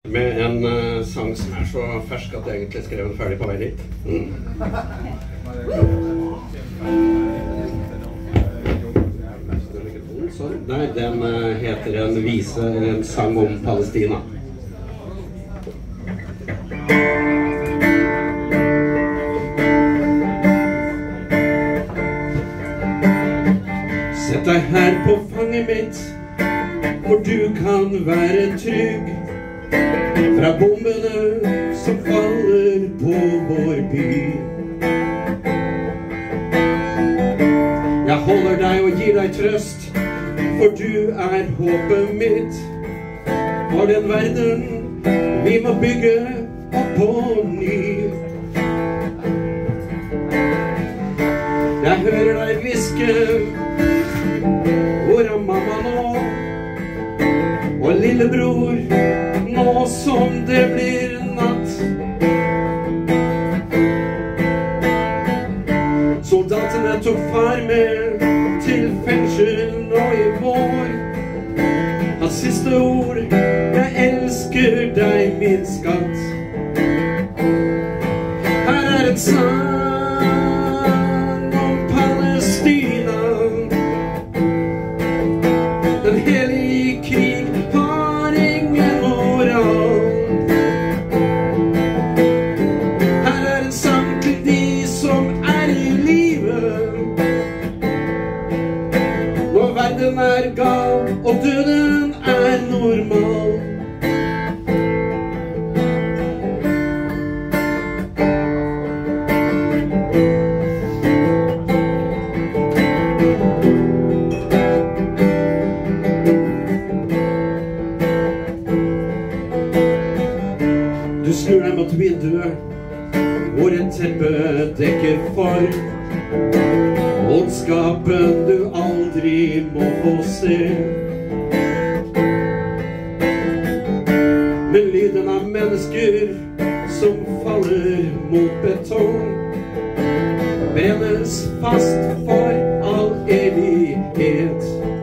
Med en sang som så fersk at jeg egentlig skrev den ferdig på vei dit. Nei, den heter en vise, en sang om Palestina. Sett deg her på fanget mitt, hvor du kan være trygg fra bombene som faller på vår by. Jeg holder deg og gir deg trøst, for du håpet mitt, for den verden vi må bygge opp på ny. Jeg hører deg hviske, hvor mamma nå? Og lillebror, nå som det blir natt. Soldatene tok far med til fengsel nå i vår. Hans siste ord, jeg elsker deg, min skatt. Her en sang om Palestina. Den hellige krig har ingen moral. Her en sang til de som i livet. Når verden gal og døden normal. Du snur deg mot vinduet, hvor et teppe dekker for ondskapen du aldri må få se. Men lyden av mennesker som faller mot betong brennes fast for all evighet.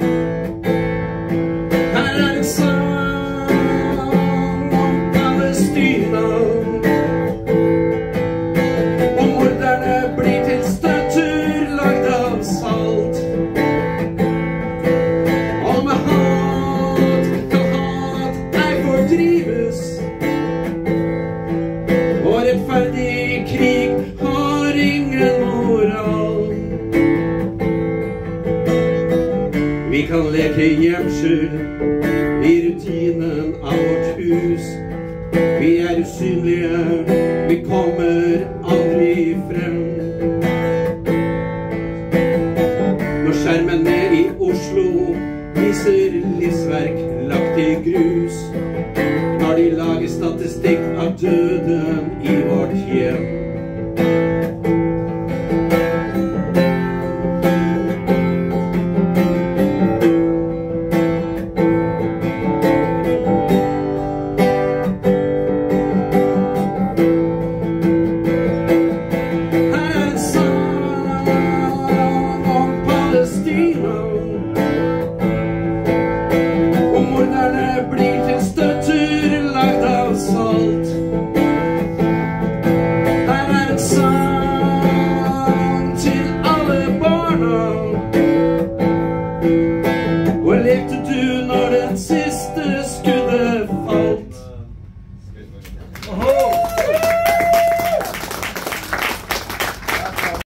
Her en sang om Palestina, og morderne blir til støtter lagd av salt. Og med hat kan hat ei fordrives, og rettferdig krig har ingen moral. Vi kan leke gjemsel i rutinen av vårt hus. Vi usynlige, vi kommer aldri frem. Når skjermene i Oslo viser livsverk lagt i grus, når de lager statistikk av døden